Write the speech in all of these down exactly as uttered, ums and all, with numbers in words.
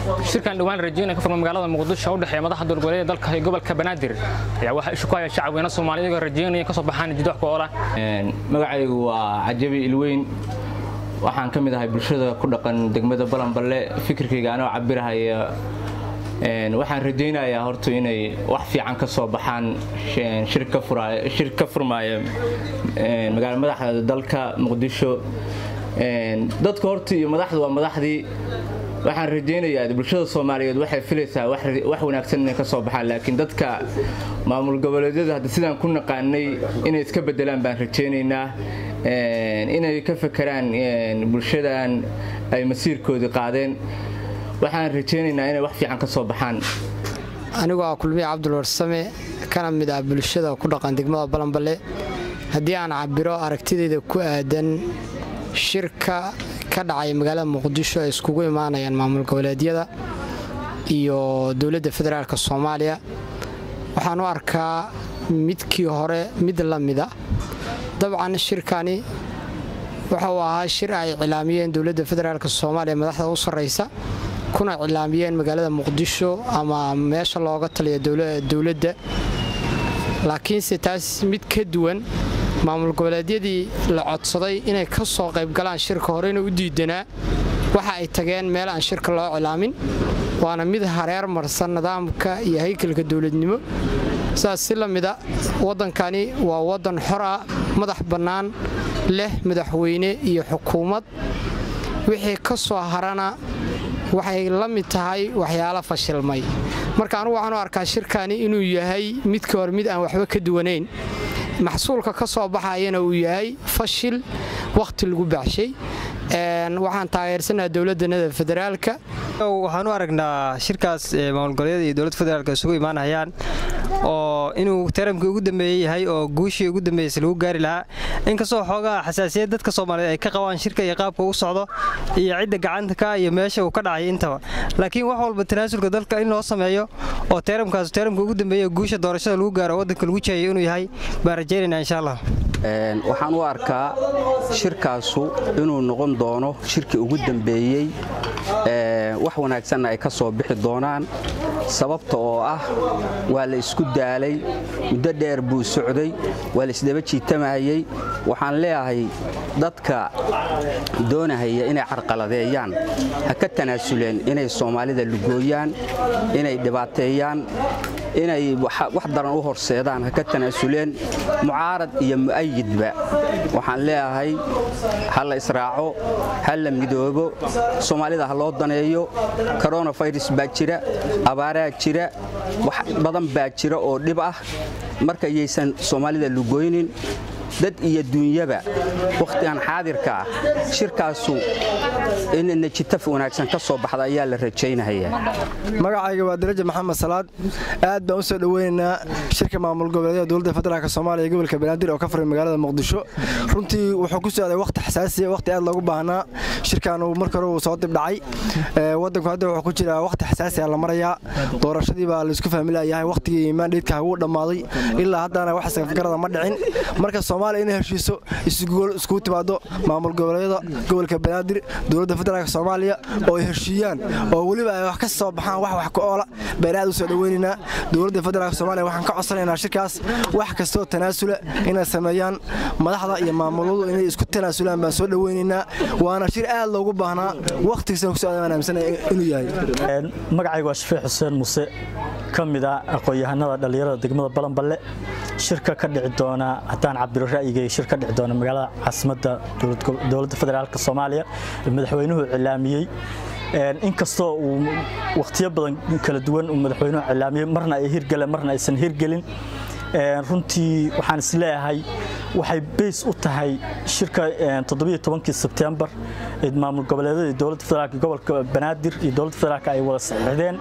shirkan dhawaan rajayna ka furmay magaalada Muqdisho u dhaxeeya madaxda dowladda dalka iyo gobolka Banaadir ayaa waxa isku haya shacabka Soomaaliyeed oo rajaynaya ka soo baxaan jidwax koola magacaygu waa Cajabi Ilweyn waxaan kamid ahay bulshada ku dhaqan degmada Balanballe fikirkayga anoo cabirahaya een waxaan rajaynayaa horto inay wax fiican ka soo baxaan shirka furaay shirka furmaaya een magaalada madaxda dalka Muqdisho een dadka horto iyo madaxdu waa madaxdii waxaan rajaynayaa bulshada Soomaaliyeed waxay filaysaa wax wax wanaagsan inay ka soo baxaan laakiin dadka maamul goboleedyada hadda sidaan ku naqaanay inay iska bedelaan baan rajaynaynaa een inay ka fakaraan bulshadan ay masiirkooda qaadeen waxaan rajaynaynaa inay wax fiican ka soo baxaan anigu waa kulmiye Cabdul Warsame kana mid ah bulshada ku dhaqan degmada Balanballe hadii aan cabiro aragtidayda ku aadan shirka ka dhacay magaalada Muqdisho ay iskugu imaanayaan maamul goboleedyada iyo dawladda federaalka Soomaaliya waxaan u arkaa midkii hore mid la mid ah dabcan shirkani waxa uu ahaa shir ay cilaamiyeen dawladda federaalka Soomaaliya madaxda u sareysa kuna cilaamiyeen magaalada Muqdisho ama meesha looga taliyo dawladda laakiin si taas mid ka duwan maamul goboleedyadii la codsaday inay ka soo qayb galaan shirka horena u diidanaa waxa ay tageen meel aan shirka loo cilaamin waana mid hareer marsan nidaamka iyo haykalka dawladnimo saas si lamida wadankani waa wadan xor ah madax bannaan leh madaxweyne iyo xukuumad wixii ka soo harana waxay la mid tahay waxyaalo fashilmay marka anigu waxaan u arkaa shirkani inuu yahay mid ka hor mid aan waxba ka duwaneyn maxsuulka ka soo baxayana uu yahay fashil waqti lagu baxshay een waxaan taageersanahay dawladda federaalka waxaan u aragnaa shirkaas maamul goboleedyada iyo dawladda federaalka isugu imaanayaan oo inuu taramkii ugu dambeeyay yahay oo guushii ugu dambeeyay lagu gaari lahaa inkastoo xoogaa xasaasiyad dadka Soomaaliyeed ay ka qabaan shirka iyo qaabka uu socdo iyo cidda gacanta ka iyo meesha uu ka dhacay intaba laakiin wax walba tanaasulka dalka in loo sameeyo oo taramkaas taramkii ugu dambeeyay guusha doorashada lagu gaaro wadanka lagu jeeyo inuu yahay baan rajaynaynaa insha Allah een waxaan u arkaa shirkaasu inuu noqon doono shirkii ugu dambeeyay ee wax wanaagsan ay ka soo bixi doonaan sababta oo ah waa la isku daalay muddo dheer buu socday waa la isdaba jiitamayay waxaan leeyahay dadka doonahaya inay carqaladeeyaan ha ka tanaasuleen inay Soomaalida lugooyaan inay dhibaateeyaan inay wax daran u horseedaan ha ka tanaasuleen mucaarad iyo mu'ayidba waxaan leeyahay hal la israaco hal la midoobo Soomaalida ha loo daneeyo coronavirus baa jira abaaraa jira wax badan baa jira oo dhib ah marka aysan Soomaalida lugooynin dad iyo dunyaba waqtigan xaadirka ah shirkaasu in najitaf wanaagsan ka soo baxda ayaa la rajaynayaa magacayga waa Daraja Maxamed Salaad aad baan u soo dhaweynaa shirka maamul goboleedyada dawladda federaalka Soomaaliya iyo gobolka Banaadir oo ka furay magaalada Muqdisho runtii wuxuu ku socday waqti xasaasi ah waqti aad lagu baahnaa shirkan uu markii hore soo dib dhacay wadanku hadda wuxuu ku jiraa waqti xasaasi ah la marayaa doorashadii baa la isku fahmilayahay waqtigii mandate-ka uu dhamaaday ilaa haddana wax safgarada ma dhicin marka Soomaaliya in heshiiso isku timaado maamul goboleedyada gobolka Banaadir dawladda federaalka Soomaaliya oo heshiiyaan oo waliba ay wax ka soo baxaan wax wax ku oola beeraad u soo dhaweynina dawladda federaalka Soomaaliya waxaan ka codsanaynaa shirkaas wax kasto tanaasula inay sameeyaan madaxda iyo maamuladu inay isku tanaasulaan baan soo dhaweynina waana shir aad loogu baahnaa waqtigiisa ku soo adeemanaysan inuu yahay magacaygu waa Shafiic Xuseen Muuse kamida aqoon-yahanada dhalinyarada degmada Balanballe shirka ka dhici doona hadaan cabiro ra'yigay shirka dhici doona magaalada caasimadda dawladda federaalka Soomaaliya madaxweynuhu cilaamiyay een inkastoo uu waqtiyo badan kala duwan uu madaxweynuhu cilaamiyay marna ay hirgaleen marna aysan hirgelin een runtii waxaan is leeyahay waxay base u tahay shirka toddoba iyo tobankii September ee maamul goboleedyada dawladda federaalka gobolka Banaadir iyo dawladda federaalka ay wada saxiixdeen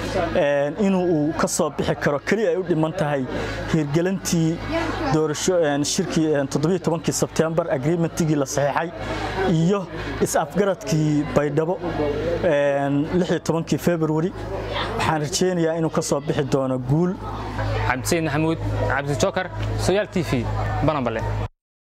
een inuu ka soo bixi karo kaliya ay u dhiman tahay hirgelintii doorasho een shirkii toddoba iyo tobankii September agreementigii la saxiixay iyo is afgaradkii Baydhabo een lix iyo tobankii February waxaan rajaynayaa inuu ka soo bixi doono guul عبد السيد محمود عبد الجوكر سويال تي في بنابلة